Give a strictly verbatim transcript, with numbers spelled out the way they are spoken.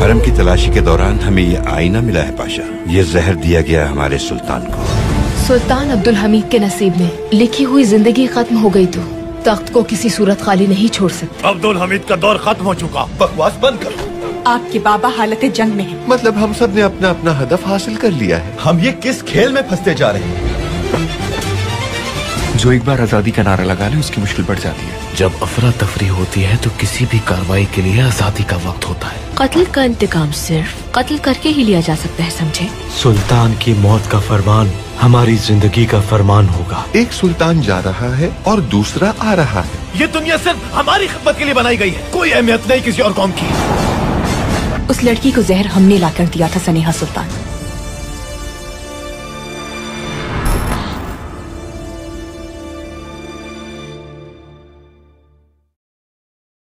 हरम की तलाशी के दौरान हमें ये आईना मिला है पाशा। ये जहर दिया गया हमारे सुल्तान को। सुल्तान अब्दुल हमीद के नसीब में लिखी हुई जिंदगी खत्म हो गई तो तख्त को किसी सूरत खाली नहीं छोड़ सकते। अब्दुल हमीद का दौर खत्म हो चुका। बकवास बंद करो। आपके बाबा हालत जंग में है। मतलब हम सब ने अपना अपना हदफ हासिल कर लिया है। हम ये किस खेल में फंसते जा रहे हैं? जो एक बार आजादी का नारा लगा ले उसकी मुश्किल बढ़ जाती है। जब अफरा तफरी होती है तो किसी भी कार्रवाई के लिए आजादी का वक्त होता है। कत्ल का इंतकाम सिर्फ कत्ल करके ही लिया जा सकता है, समझे? सुल्तान की मौत का फरमान हमारी जिंदगी का फरमान होगा। एक सुल्तान जा रहा है और दूसरा आ रहा है। ये दुनिया सिर्फ हमारी खिदमत के लिए बनाई गई है, कोई अहमियत नहीं किसी और कौम की। उस लड़की को जहर हमने लाकर दिया था सनेहा सुल्तान।